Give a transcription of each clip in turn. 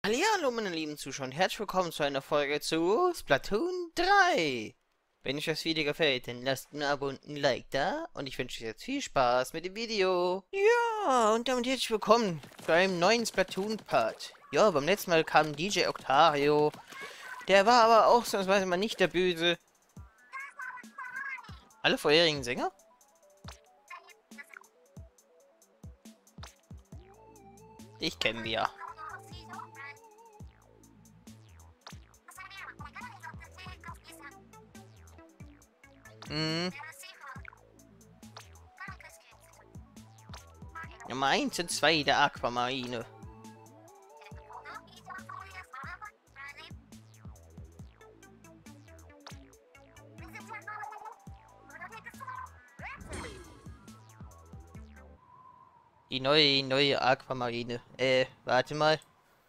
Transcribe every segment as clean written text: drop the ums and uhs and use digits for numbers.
Hallihallo meine lieben Zuschauer und herzlich willkommen zu einer Folge zu Splatoon 3. Wenn euch das Video gefällt, dann lasst ein Abo und ein Like da und ich wünsche euch jetzt viel Spaß mit dem Video. Ja, und damit herzlich willkommen zu einem neuen Splatoon-Part. Ja, beim letzten Mal kam DJ Octario, der war aber auch ausnahmsweise mal nicht der Böse. Alle vorherigen Sänger? Ich kenne die ja. Nummer 1 und 2 der Aquamarine. Die neue Aquamarine. Warte mal.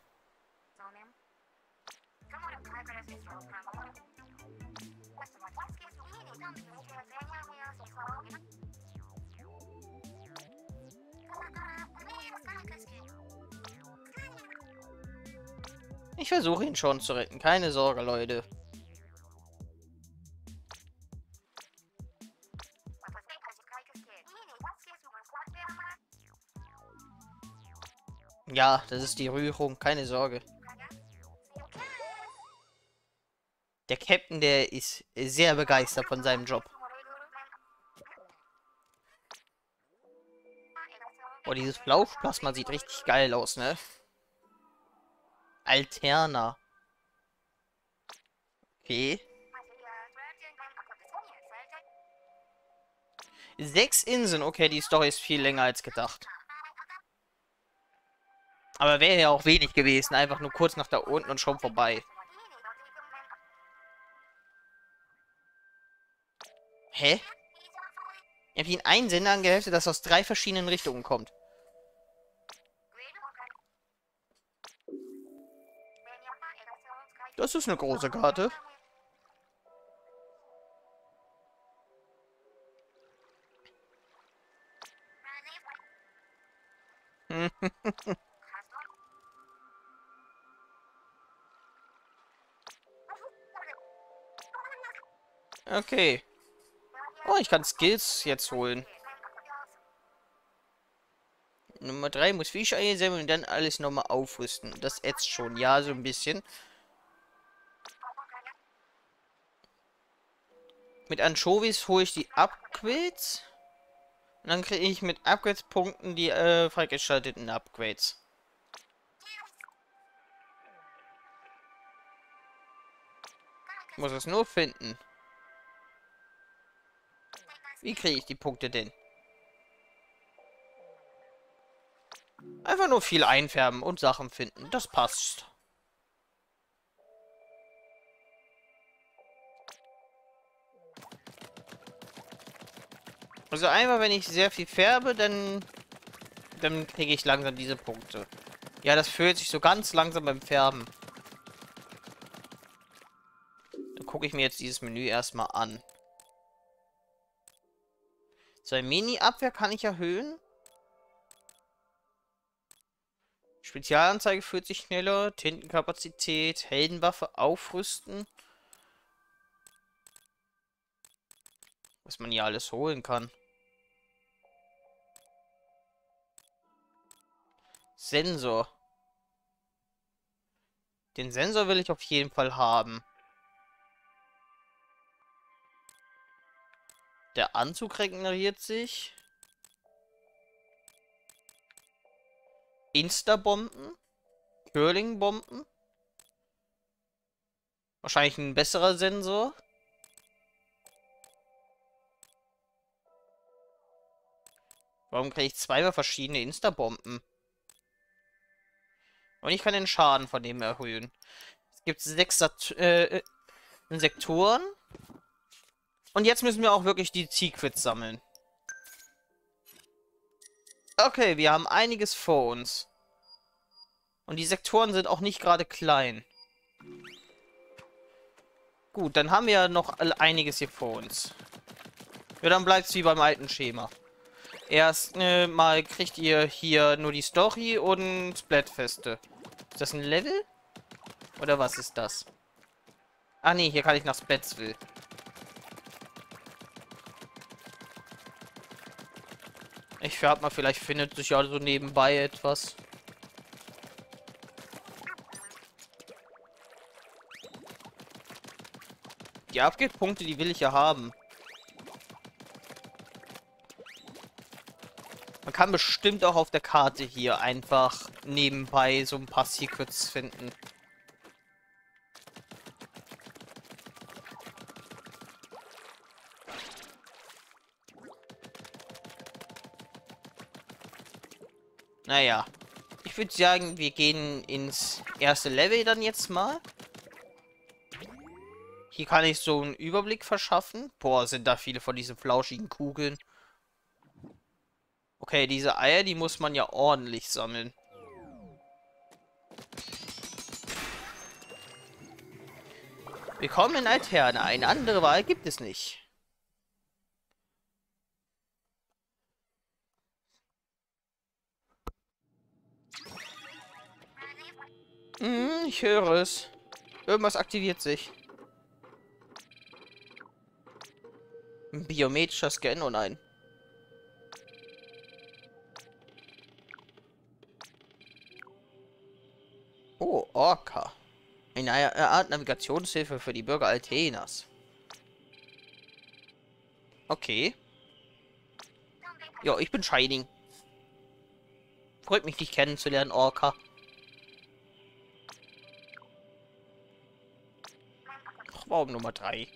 Ich versuche ihn schon zu retten. Keine Sorge, Leute. Ja, das ist die Rührung. Keine Sorge. Der Captain, der ist sehr begeistert von seinem Job. Oh, dieses Flauschplasma sieht richtig geil aus, ne? Alterna. Okay. 6 Inseln. Okay, die Story ist viel länger als gedacht. Aber wäre ja auch wenig gewesen. Einfach nur kurz nach da unten und schon vorbei. Hä? Ich habe ihn einen Sender angeheftet, das aus 3 verschiedenen Richtungen kommt. Das ist eine große Karte. Okay. Oh, ich kann Skills jetzt holen. Nummer 3 muss Fischeier sammeln und dann alles nochmal aufrüsten. Das ätzt schon, ja, so ein bisschen. Mit Anchovies hole ich die Upgrades. Und dann kriege ich mit Upgrades-Punkten die freigeschalteten Upgrades. Ich muss es nur finden. Wie kriege ich die Punkte denn? Einfach nur viel einfärben und Sachen finden. Das passt. Also einmal, wenn ich sehr viel färbe, dann kriege ich langsam diese Punkte. Ja, das fühlt sich so ganz langsam beim Färben. Dann gucke ich mir jetzt dieses Menü erstmal an. So, Mini-Abwehr kann ich erhöhen. Spezialanzeige fühlt sich schneller. Tintenkapazität, Heldenwaffe aufrüsten. Was man hier alles holen kann. Sensor. Den Sensor will ich auf jeden Fall haben. Der Anzug regeneriert sich. Insta-Bomben. Curling-Bomben. Wahrscheinlich ein besserer Sensor. Warum kriege ich zweimal verschiedene Insta-Bomben? Und ich kann den Schaden von dem erhöhen. Es gibt 6 Sektoren. Und jetzt müssen wir auch wirklich die Secrets sammeln. Okay, wir haben einiges vor uns. Und die Sektoren sind auch nicht gerade klein. Gut, dann haben wir ja noch einiges hier vor uns. Ja, dann bleibt es wie beim alten Schema. Erst mal kriegt ihr hier nur die Story und Splatfeste. Ist das ein Level? Oder was ist das? Ah nee, hier kann ich nach Spätzle. Ich frag mal, vielleicht findet sich ja so nebenbei etwas. Die Upgrade-Punkte, die will ich ja haben. Man kann bestimmt auch auf der Karte hier einfach nebenbei so ein paar Secrets finden. Naja. Ich würde sagen, wir gehen ins erste Level dann jetzt mal. Hier kann ich so einen Überblick verschaffen. Boah, sind da viele von diesen flauschigen Kugeln. Okay, diese Eier, die muss man ja ordentlich sammeln. Willkommen in Alterne. Eine andere Wahl gibt es nicht. Ich höre es. Irgendwas aktiviert sich. Ein biometrischer Scan, oh nein. Oh, Orca. Eine Art Navigationshilfe für die Bürger Altenas. Okay. Ja, ich bin Shining. Freut mich, dich kennenzulernen, Orca. Warum Nummer 3?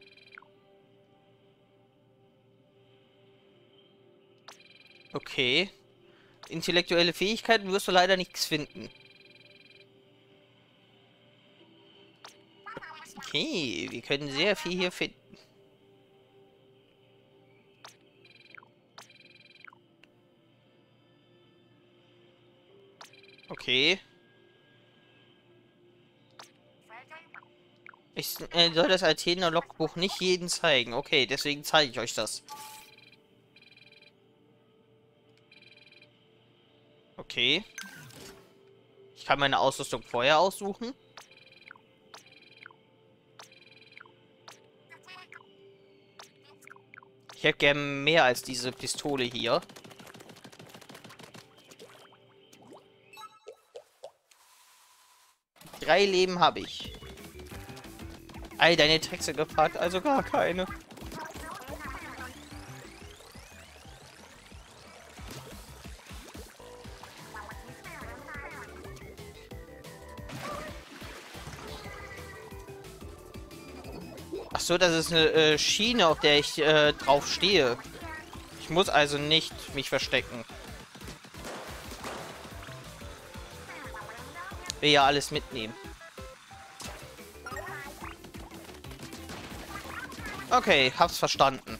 Okay. Intellektuelle Fähigkeiten wirst du leider nichts finden. Okay, wir können sehr viel hier finden. Okay. Ich soll das Athener Logbuch nicht jedem zeigen. Okay, deswegen zeige ich euch das. Okay. Ich kann meine Ausrüstung vorher aussuchen. Ich hätte gerne mehr als diese Pistole hier. Drei Leben habe ich. All deine Texte gefragt, also gar keine. Ach so, das ist eine Schiene, auf der ich drauf stehe. Ich muss also nicht mich verstecken. Will ja alles mitnehmen. Okay, hab's verstanden.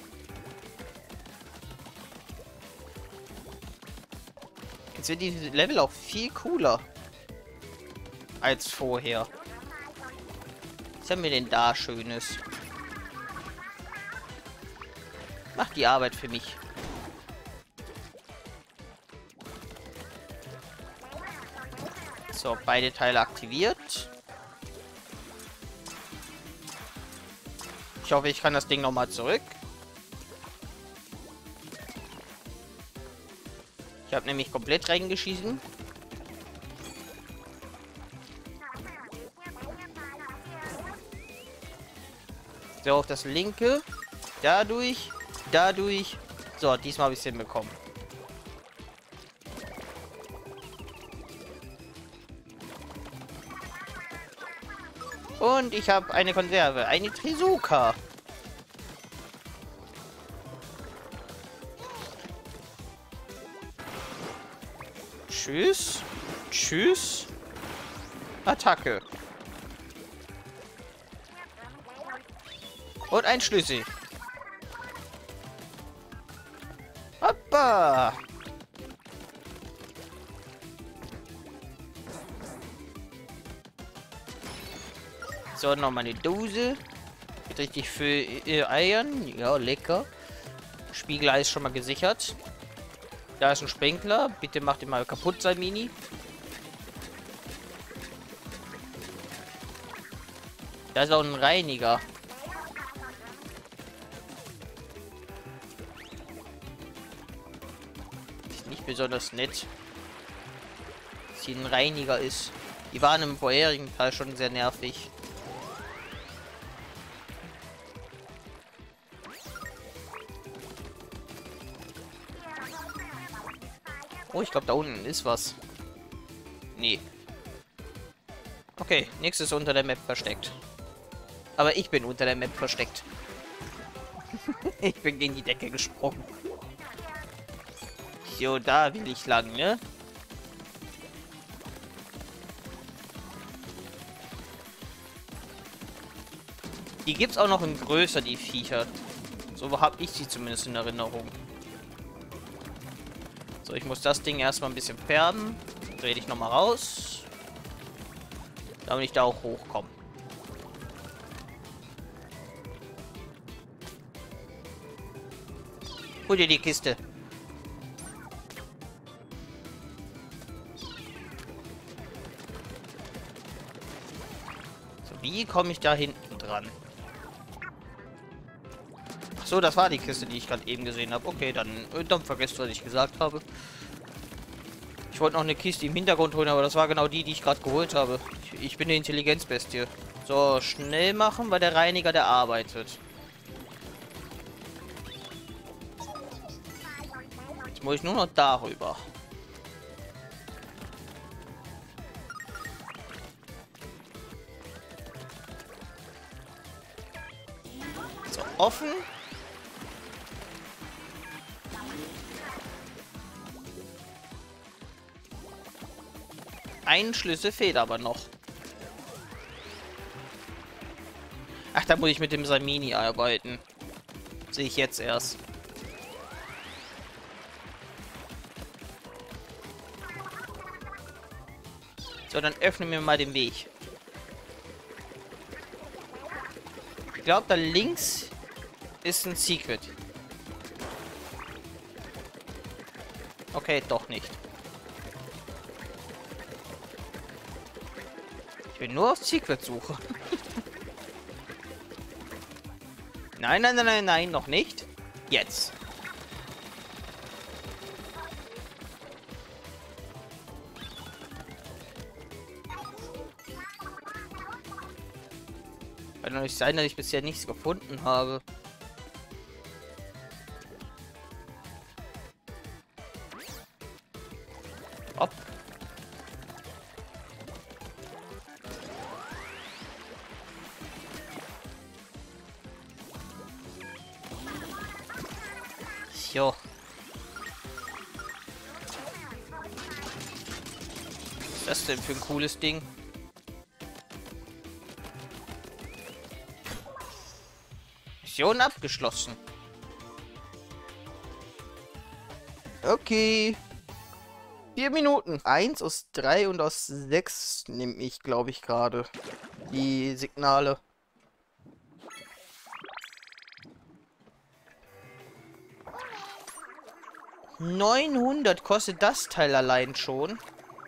Jetzt sind die Level auch viel cooler als vorher. Was haben wir denn da Schönes? Mach die Arbeit für mich. So, beide Teile aktiviert. Ich hoffe, ich kann das Ding nochmal zurück. Ich habe nämlich komplett reingeschissen. So, auf das linke. Dadurch. Dadurch. So, diesmal habe ich es hinbekommen. Und ich habe eine Konserve. Eine Trizuka. Tschüss. Tschüss. Attacke. Und ein Schlüssel. Hoppa. So, nochmal eine Dose. Mit richtig viel Eiern. Ja, lecker. Spiegelei ist schon mal gesichert. Da ist ein Sprinkler. Bitte macht ihn mal kaputt, sein Mini. Da ist auch ein Reiniger. Ist nicht besonders nett. Dass hier ein Reiniger ist. Die waren im vorherigen Teil schon sehr nervig. Oh, ich glaube, da unten ist was. Nee. Okay, nächstes unter der Map versteckt. Aber ich bin unter der Map versteckt. Ich bin gegen die Decke gesprungen. So, da will ich lang, ne? Die gibt's auch noch in größer, die Viecher. So habe ich sie zumindest in Erinnerung. So, ich muss das Ding erstmal ein bisschen färben. Dreh dich nochmal raus. Damit ich da auch hochkomme. Hol dir die Kiste. So, wie komme ich da hinten dran? Ach so, das war die Kiste, die ich gerade eben gesehen habe. Okay, dann vergesst, was ich gesagt habe. Ich wollte noch eine Kiste im Hintergrund holen, aber das war genau die ich gerade geholt habe. Ich bin eine Intelligenzbestie. So, schnell machen, weil der Reiniger, der arbeitet. Jetzt muss ich nur noch darüber. So, offen. Ein Schlüssel fehlt aber noch. Ach, da muss ich mit dem Samini arbeiten. Sehe ich jetzt erst. So, dann öffnen wir mal den Weg. Ich glaube, da links ist ein Secret. Okay, doch nicht. Ich bin nur auf Secret suche. Nein, nein, nein, nein, nein, noch nicht. Jetzt. Kann doch nicht sein, dass ich bisher nichts gefunden habe. Hopp. Jo. Was ist das denn für ein cooles Ding? Mission abgeschlossen. Okay. 4 Minuten. 1 aus 3 und aus 6 nehme ich, glaube ich, gerade. Die Signale. $900 kostet das Teil allein schon.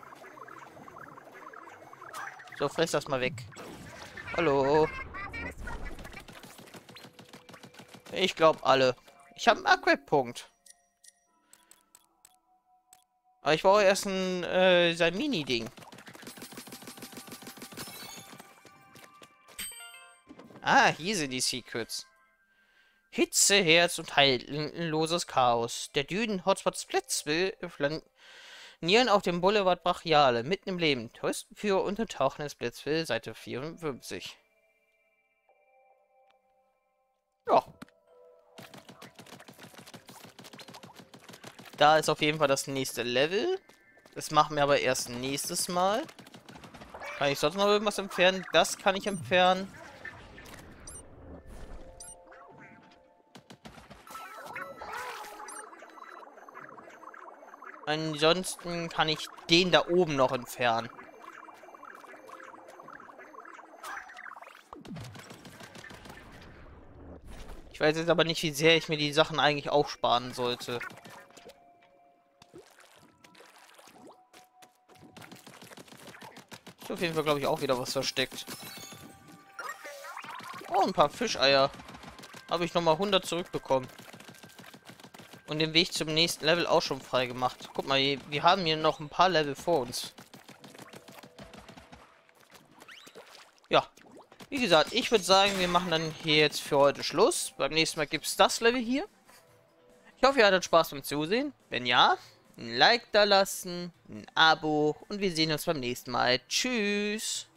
So, fress das mal weg. Hallo. Ich glaube alle. Ich habe einen Aquapunkt. Aber ich brauche erst ein sein Mini-Ding. Ah, hier sind die Secrets. Hitze, Herz und heilloses Chaos. Der Dünen-Hotspot Splitsville flanieren auf dem Boulevard Brachiale, mitten im Leben. Touristenführer untertauchen in Splitsville, Seite 54. Ja. Da ist auf jeden Fall das nächste Level. Das machen wir aber erst nächstes Mal. Kann ich sonst noch irgendwas entfernen? Das kann ich entfernen. Ansonsten kann ich den da oben noch entfernen. Ich weiß jetzt aber nicht, wie sehr ich mir die Sachen eigentlich aufsparen sollte. Ist auf jeden Fall, glaube ich, auch wieder was versteckt. Oh, ein paar Fischeier. Habe ich nochmal 100 zurückbekommen. Und den Weg zum nächsten Level auch schon frei gemacht. Guck mal, wir haben hier noch ein paar Level vor uns. Ja. Wie gesagt, ich würde sagen, wir machen dann hier jetzt für heute Schluss. Beim nächsten Mal gibt es das Level hier. Ich hoffe, ihr hattet Spaß beim Zusehen. Wenn ja, ein Like da lassen, ein Abo und wir sehen uns beim nächsten Mal. Tschüss.